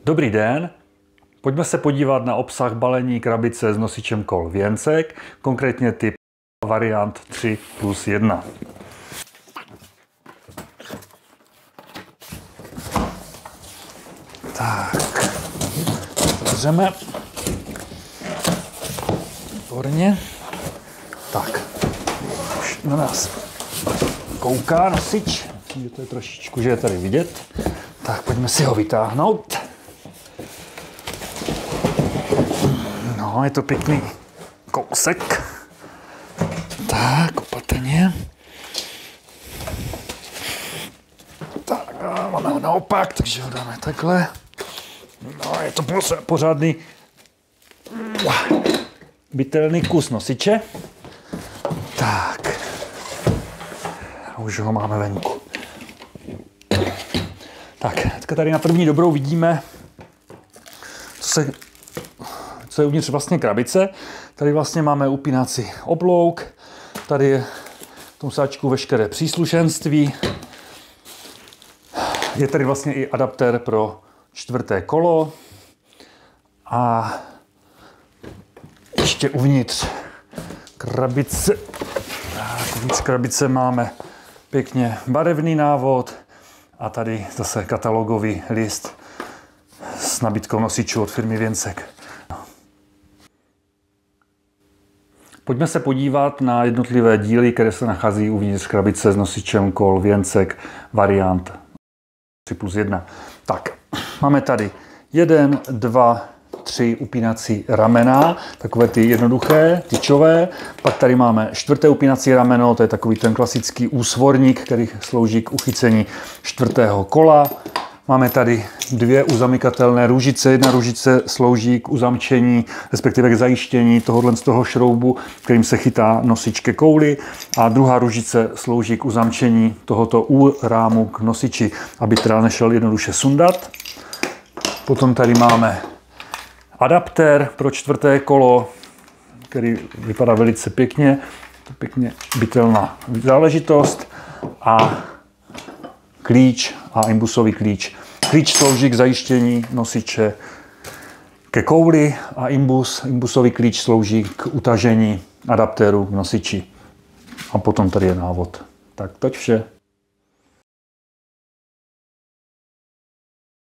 Dobrý den, pojďme se podívat na obsah balení krabice s nosičem kol Věncek, konkrétně typ variant 3+1. Tak, zavřeme. Výborně. Tak, už na nás kouká nosič, myslím, že to je trošičku, že je tady vidět. Tak, pojďme si ho vytáhnout. No, je to pěkný kousek. Tak, opatrně. Tak, máme ho naopak, takže ho dáme takhle. No, je to pořádný bytelný kus nosiče. Tak. A už ho máme venku. Tak, teďka tady na první dobrou vidíme, co je uvnitř vlastně krabice. Tady vlastně máme upínací oblouk, tady je v tom sáčku veškeré příslušenství. Je tady vlastně i adaptér pro čtvrté kolo a ještě uvnitř krabice máme pěkně barevný návod a tady zase katalogový list s nabídkou nosičů od firmy Věncek. Pojďme se podívat na jednotlivé díly, které se nachází uvnitř krabice s nosičem kol Věncek variant 3+1. Tak, máme tady 1, 2, 3 upínací ramena, takové ty jednoduché, tyčové. Pak tady máme čtvrté upínací rameno, to je takový ten klasický úsvorník, který slouží k uchycení čtvrtého kola. Máme tady 2 uzamykatelné růžice. Jedna růžice slouží k uzamčení, respektive k zajištění tohohle z toho šroubu, kterým se chytá nosič ke kouli. A druhá růžice slouží k uzamčení tohoto U-rámu k nosiči, aby teda nešel jednoduše sundat. Potom tady máme adaptér pro čtvrté kolo, který vypadá velice pěkně. To pěkně bytelná záležitost. A klíč a imbusový klíč. Klíč slouží k zajištění nosiče ke kouli a imbusový klíč slouží k utažení adaptéru k nosiči. A potom tady je návod. Tak toť vše.